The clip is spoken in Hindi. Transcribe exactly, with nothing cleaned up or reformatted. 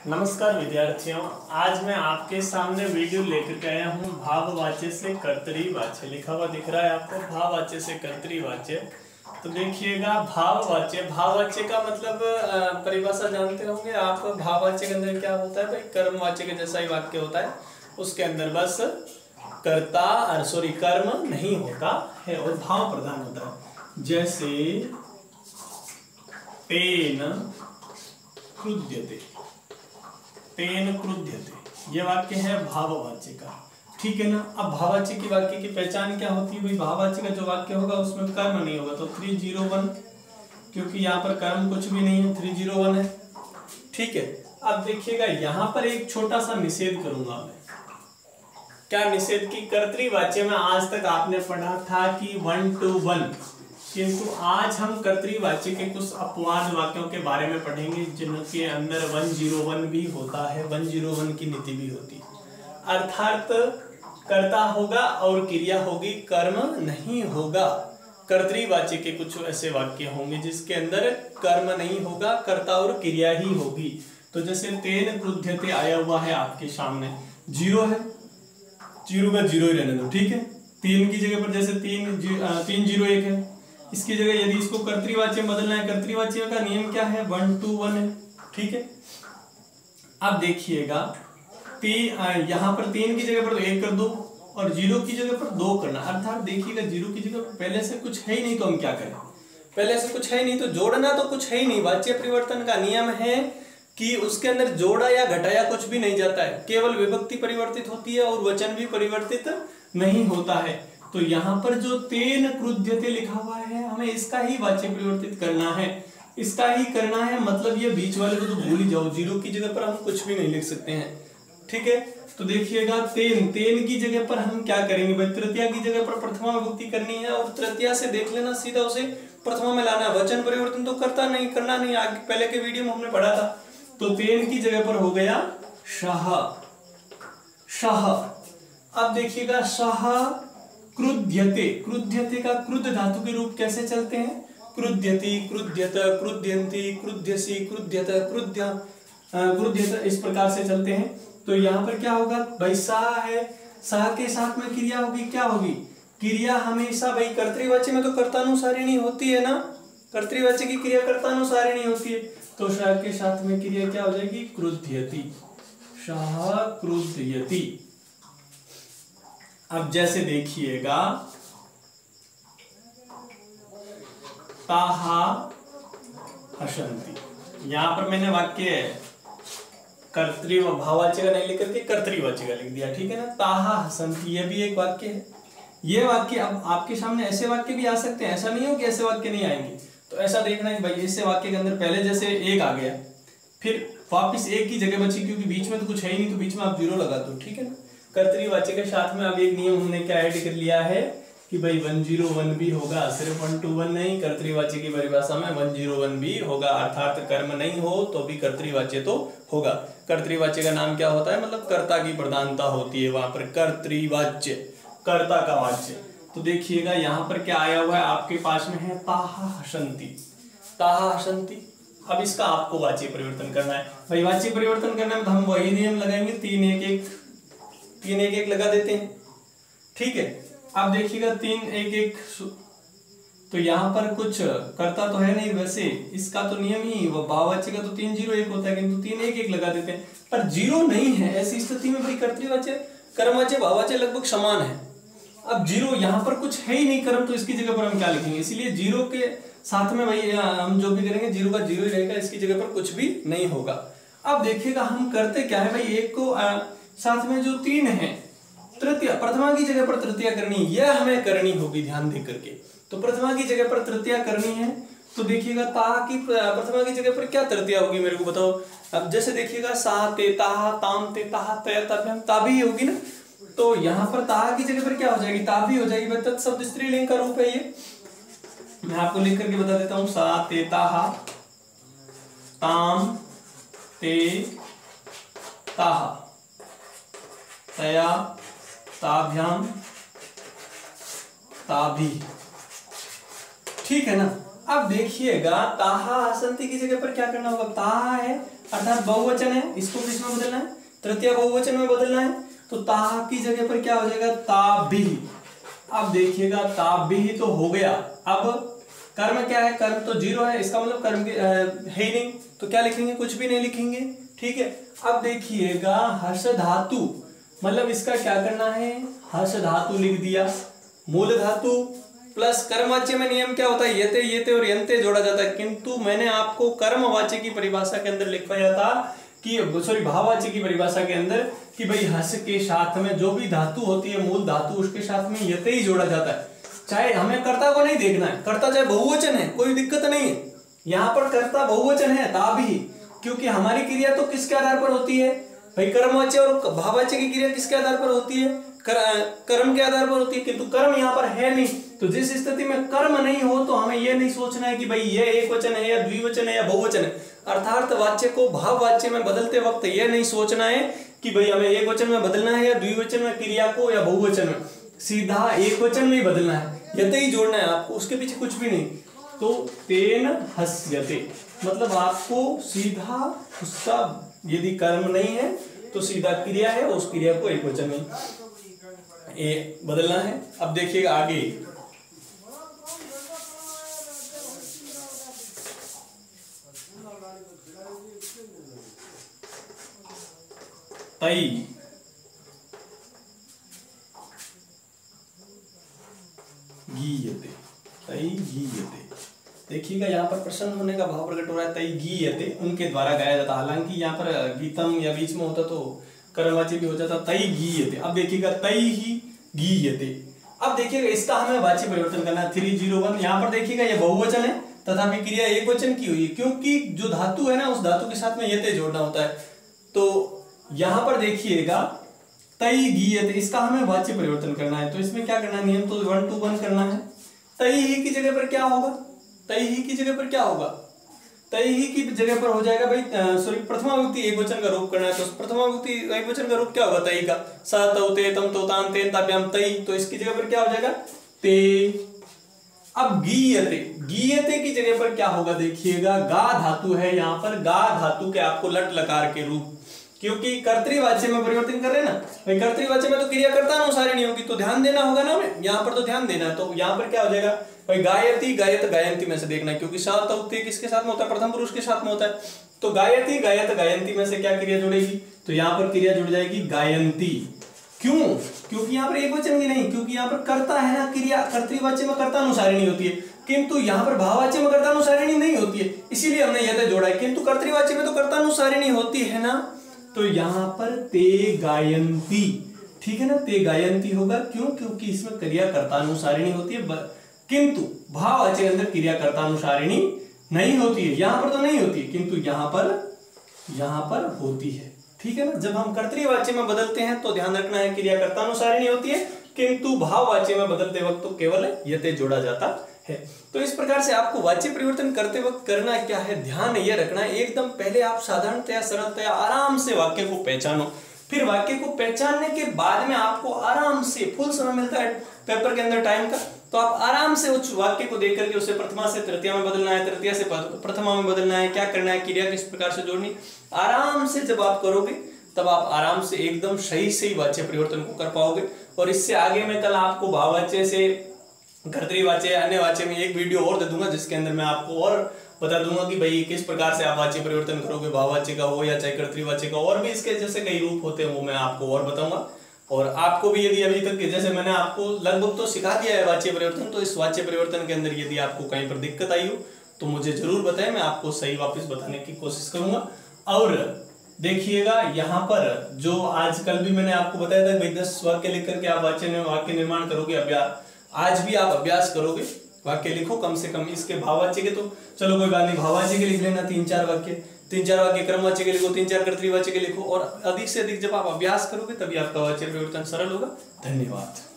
नमस्कार विद्यार्थियों, आज मैं आपके सामने वीडियो लेकर के आया हूँ। भाववाच्य से कर्तरीवाच्य लिखा हुआ दिख रहा है आपको, भाववाच्य से कर्तरीवाच्य। तो देखिएगा, भाववाच्य भाववाच्य का मतलब परिभाषा जानते होंगे आप। भाववाच्य के अंदर क्या होता है भाई, कर्मवाच्य के जैसा ही वाक्य होता है, उसके अंदर बस कर्ता सॉरी कर्म नहीं होता है और भाव प्रधान होता है। जैसे तेन क्रुध्यते, तेन क्रुध्यते, ये वाक्य है भाववाच्य का, ठीक है ना। अब भाववाच्य की वाक्य की पहचान क्या होती है भाई, भाववाच्य का जो वाक्य होगा उसमें कर्म नहीं होगा, तो थ्री जीरो वन, क्योंकि यहाँ पर कर्म कुछ भी नहीं है, थ्री जीरो वन है, ठीक है। अब देखिएगा, यहाँ पर एक छोटा सा निषेध करूंगा मैं। क्या निषेध की, कर्तरीवाच्य में आज तक आपने पढ़ा था कि वन टू वन, किंतु आज हम कर्तरीवाच्य के कुछ अपवाद वाक्यों के बारे में पढ़ेंगे जिनके अंदर वन जीरो वन भी होता है, वन जीरो वन की नीति भी होती है। अर्थात कर्ता होगा और क्रिया होगी, कर्म नहीं होगा। कर्तरीवाच्य के कुछ ऐसे वाक्य होंगे जिसके अंदर कर्म नहीं होगा, कर्ता और क्रिया ही होगी। तो जैसे तेन क्रुध्यते आया हुआ है आपके सामने, जीरो है, जीरो का जीरो ही रहने दो, ठीक है। तीन की जगह पर जैसे तीन जी, तीन जीरो एक है, इसकी जगह यदि इसको कर्तरीवाच्य में बदलना है, कर्तरीवाच्य का नियम क्या है, वन टू वन है, ठीक है। अब देखिएगा, तीन यहाँ पर तीन की जगह पर एक कर दो और जीरो की जगह पर दो करना। अर्थात देखिएगा, जीरो की जगह पर पहले से कुछ है ही नहीं तो हम क्या करें, पहले से कुछ है ही नहीं तो जोड़ना तो कुछ है ही नहीं। वाच्य परिवर्तन का नियम है कि उसके अंदर जोड़ा या घटाया कुछ भी नहीं जाता है, केवल विभक्ति परिवर्तित होती है और वचन भी परिवर्तित नहीं होता है। तो यहाँ पर जो तेन क्रुध्यते लिखा हुआ है, हमें इसका ही वाच्य परिवर्तित करना है, इसका ही करना है। मतलब ये बीच वाले को तो भूल ही जाओ, जीरो की जगह पर हम कुछ भी नहीं लिख सकते हैं, ठीक है। तो देखिएगा, तेन तेन की जगह पर हम क्या करेंगे भाई, तृतीया की जगह पर प्रथमा विभक्ति करनी है और तृतीया से देख लेना, सीधा उसे प्रथमा में लाना। वचन परिवर्तन तो करता नहीं करना नहीं, आगे पहले के वीडियो में हमने पढ़ा था। तो तेन की जगह पर हो गया शाह, शाह। अब देखिएगा, शाह क्रुध्यते, क्रुध्यते का क्रुद्ध धातु के रूप कैसे चलते हैं, क्रुध्यति, क्रुध्यत, क्रुध्यन्ति, क्रुध्यसि, क्रुध्यत, क्रुध्य, क्रुध्यत, इस प्रकार से चलते हैं। तो यहाँ पर क्या होगा भाई, साह है, साह के साथ में क्रिया होगी, क्या होगी क्रिया हमेशा भाई, कर्तरीवाच्य में तो कर्तानुसारिणी होती है ना, कर्तरीवाच्य की क्रिया कर्तानुसारिणी होती है, तो शाह के साथ में क्रिया क्या हो जाएगी, क्रुध्यति, शाह क्रुध्यति। अब जैसे देखिएगा, ताहा हसन्ति, यहां पर मैंने वाक्य कर्तरी भाववाच्य का नहीं लिख करके कर्तरीवाच्य का लिख दिया, ठीक है ना। ताहा हसन्ति, ये भी एक वाक्य है। ये वाक्य अब आपके सामने ऐसे वाक्य भी आ सकते हैं, ऐसा नहीं हो कि ऐसे वाक्य नहीं आएंगे। तो ऐसा देखना है भाई, ऐसे वाक्य के अंदर पहले जैसे एक आ गया, फिर वापिस एक की जगह बची, क्योंकि बीच में तो कुछ है ही नहीं, तो बीच में आप जीरो लगा दो, ठीक है ना। कर्तरीवाच्य के साथ में अब एक नियम हमने क्या ऐड कर लिया है कि भाई वन जीरो वन भी होगा, सिर्फ वन टू वन नहीं, कर्तरीवाच्य की परिभाषा में वन जीरो वन भी होगा। अर्थात कर्म नहीं हो तो भी कर्तरीवाच्य तो होगा। कर्तरीवाच्य का नाम क्या होता है, मतलब कर्ता की प्रधानता होती है वहां पर, कर्तरीवाच्य, कर्ता का वाच्य। तो देखिएगा, यहाँ पर क्या आया हुआ है आपके पास में है, ताहा हसन्ति, ताहा हसन्ति। अब इसका आपको वाच्य परिवर्तन करना है भाई, वाच्य परिवर्तन करना है तो हम वही नियम लगाएंगे, तीन एक एक, तीन एक एक लगा देते हैं, ठीक है। अब देखिएगा, तीन एक एक, तो यहाँ पर कुछ करता तो है नहीं, वैसे इसका तो नियम ही वो भाववाच्य का तो तीन जीरो एक होता है, किंतु तीन एक एक लगा देते हैं, पर जीरो नहीं है। ऐसी स्थिति में भाई कर्तरीवाच्य, कर्मवाच्य, भाववाच्य लगभग समान है। अब जीरो यहाँ पर कुछ है ही नहीं कर्म, तो इसकी जगह पर हम क्या लिखेंगे, इसीलिए जीरो के साथ में भाई हम जो भी करेंगे जीरो का जीरो ही रहेगा, इसकी जगह पर कुछ भी नहीं होगा। अब देखिएगा, हम करते क्या है भाई, एक को आ, साथ में जो तीन है, तृतीया, प्रथमा की जगह पर तृतीया करनी, यह हमें करनी होगी, ध्यान दे करके। तो प्रथमा की जगह पर तृतीया करनी है, तो देखिएगा, ता की प्रथमा की जगह पर क्या तृतीया होगी मेरे को बताओ। अब जैसे देखिएगा, सा ते ताहा, ताम ते ताहा, तय तभ्यम, ताभी होगी ना। तो यहाँ पर ताहा की जगह पर क्या हो जाएगी, ताभी हो जाएगी। भाई तत्शब्द स्त्रीलिंग का रूप है ये, मैं आपको लिख करके बता देता हूँ, सा ते ताहा, ताम ते ताहा, तया ताभ्याम, ताभी, ठीक है ना। अब देखिएगा ताहा हसन्ति की जगह पर क्या करना होगा, ताहा है अर्थात बहुवचन है, इसको किसमें बदलना है, तृतीय बहुवचन में बदलना है। तो ताहा की जगह पर क्या हो जाएगा, ताभिः। अब देखिएगा ताभिः तो हो गया। अब कर्म क्या है, कर्म तो जीरो है, इसका मतलब कर्म के है ही नहीं, तो क्या लिखेंगे, कुछ भी नहीं लिखेंगे। ठीक है, अब देखिएगा हर्ष धातु, मतलब इसका क्या करना है, हर्ष धातु लिख दिया, मूल धातु प्लस कर्मवाच्य में नियम क्या होता है, यते येते और यंते जोड़ा जाता है। किंतु मैंने आपको कर्मवाच्य की परिभाषा के अंदर लिखवाया था कि सॉरी भाववाच्य की परिभाषा के अंदर कि भाई हर्ष के साथ में जो भी धातु होती है मूल धातु, उसके साथ में यते ही जोड़ा जाता है। चाहे हमें कर्ता को नहीं देखना है, कर्ता चाहे बहुवचन है कोई दिक्कत नहीं है, यहाँ पर कर्ता बहुवचन है ताभिः, क्योंकि हमारी क्रिया तो किसके आधार पर होती है भाई, कर्मवाच्य और भाववाच्य की क्रिया किसके आधार पर होती है, कर, कर्म के आधार पर होती है, किंतु कर्म यहाँ पर है नहीं। तो जिस स्थिति में कर्म नहीं हो तो हमें यह नहीं सोचना है कि भाई ये एक वचन है या द्विवचन है या बहुवचन है, अर्थात वाच्य को भाववाच्य में बदलते वक्त यह नहीं सोचना है कि भाई हमें एक वचन में बदलना है या द्विवचन में क्रिया को या बहुवचन में, सीधा एक वचन में ही बदलना है, यते ही जोड़ना है आपको, उसके पीछे कुछ भी नहीं। तो तेन हस्यते मतलब आपको सीधा उसका, यदि कर्म नहीं है तो सीधा क्रिया है, उस क्रिया को एक वचन में ए बदलना है। अब देखिएगा आगे, तई गीयते, तई गीयते, देखिएगा यहाँ पर प्रसन्न होने का भाव प्रकट हो रहा है, तई गीयते उनके द्वारा गाया जाता, हालांकि यहाँ पर गीतम या बीच में होता तो कर्मवाची भी हो जाता, तई गीयते। अब देखिएगा तई ही गीयते, अब देखिएगा इसका हमें वाची परिवर्तन करना है, थ्री जीरो वन। यहाँ पर देखिएगा ये बहुवचन है तथापि क्रिया एक वचन की हुई है, क्योंकि जो धातु है ना उस धातु के साथ में यते जोड़ना होता है। तो यहाँ पर देखिएगा तई गीयते, इसका हमें वाच्य परिवर्तन करना है, तो इसमें क्या करना है, नियम तो वन टू वन करना है। तई ही की जगह पर क्या होगा, तई ही की जगह पर क्या होगा, तई ही की जगह पर हो जाएगा भाई सॉरी प्रथमा विभक्ति एक वचन का रूप करना है, तो प्रथमा विभक्ति एक वचन का रूप क्या होगा, तई का, सा तौ ते तम तो तान तेन ताभ्याम तई, तो इसकी जगह पर क्या हो जाएगा, ते। अब गीयते, गीयते की जगह पर क्या होगा, देखिएगा गा धातु है यहाँ पर, गा धातु के आपको लट लकार के रूप, क्योंकि कर्तृवाच्य में परिवर्तन कर रहे हैं ना भाई, कर्तृवाच्य में तो क्रिया कर्ता अनुसारिणी होगी, तो ध्यान देना होगा ना हमें, यहाँ पर तो ध्यान देना है। तो यहाँ पर क्या हो जाएगा भाई, गायती गायत गायंती में से देखना है, क्योंकि सा तौ ते किसके साथ में होता है, प्रथम पुरुष के साथ में होता है। तो गायती गायत गायंती में से क्या क्रिया जुड़ेगी, तो यहाँ पर क्रिया जुड़ जाएगी गायंती। क्यों, क्योंकि यहाँ पर एक वचन की नहीं, क्योंकि यहाँ पर कर्ता है ना, क्रिया कर्तृवाच्य में कर्ता अनुसारिणी होती है, किंतु यहाँ पर भाववाच्य में कर्ता अनुसारिणी नहीं होती है, इसीलिए हमने यह जोड़ा है। किंतु कर्तृवाच्य में तो कर्ता अनुसारिणी होती है ना, तो यहाँ पर ते गायंती, ठीक है ना, ते गायंती होगा। क्यों, क्योंकि इसमें क्रिया कर्तानुसारिणी होती है, किंतु भाववाच्य के अंदर क्रिया कर्तानुसारिणी नहीं होती है, यहाँ पर तो नहीं होती है, किंतु यहाँ पर यहाँ पर होती है। ठीक है ना, जब हम कर्तृवाच्य में बदलते हैं तो ध्यान रखना है क्रिया कर्तानुसारिणी होती है, किंतु भाववाच्य में बदलते वक्त तो केवल यते जोड़ा जाता है। तो इस प्रकार से आपको वाच्य परिवर्तन करते वक्त करना क्या है, ध्यान यह रखना है, एकदम पहले आप साधारणतया सरलतया आराम से वाक्य को पहचानो, फिर वाक्य को पहचानने के बाद में आपको आराम से फुल समय मिलता है पेपर के अंदर टाइम का, तो आप आराम से उस वाक्य को देख करके उसे प्रथमा से तृतीया में बदलना है, तृतीया से प्रथमा में बदलना है, क्या करना है, क्रिया किस प्रकार से जोड़नी, आराम से जब आप करोगे तब आप आराम से एकदम सही सही वाच्य परिवर्तन को कर पाओगे। और इससे आगे मैं कल आपको भाववाच्य से कर्तृवाच्य अन्य वाच्य में एक वीडियो और दे दूंगा, जिसके अंदर मैं आपको और बता दूंगा कि भाई किस प्रकार से आप वाच्य परिवर्तन करोगे, भाववाच्य का हो या चाहे कर्तृवाच्य का, और भी इसके जैसे कई रूप होते हैं वो मैं आपको और बताऊंगा। और आपको भी यदि अभी तक जैसे मैंने आपको लगभग तो सिखा दिया है वाच्य परिवर्तन, तो इस वाच्य परिवर्तन के अंदर यदि आपको कहीं पर दिक्कत आई हो तो मुझे जरूर बताएं, मैं आपको सही वापस बताने की कोशिश करूंगा। और देखिएगा यहाँ पर जो आज कल भी मैंने आपको बताया था भाई दस वाक्य लिख करके आप वाच्य वाक्य निर्माण करोगे, अभ्यास आज भी आप अभ्यास करोगे, वाक्य लिखो कम से कम इसके भाववाच्य के, तो चलो कोई बात नहीं, भाववाच्य के लिख लेना तीन चार वाक्य, तीन चार वाक्य क्रमवाच्य के लिखो, तीन चार कर्तृवाच्य के लिखो, और अधिक से अधिक जब आप अभ्यास करोगे तभी आपका वाच्य परिवर्तन सरल होगा। धन्यवाद।